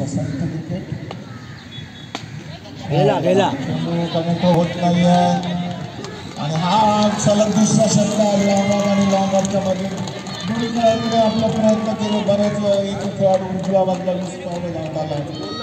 संत cricket गेला कमी होत नाही आणि हा सलग दुसरा षटक लॉंग आणि लॉंगच्या मध्ये दोन्ही खेळाडूने आपला प्रयत्न केले बरेच एक खेळाडू उजव्या बाजूला धावला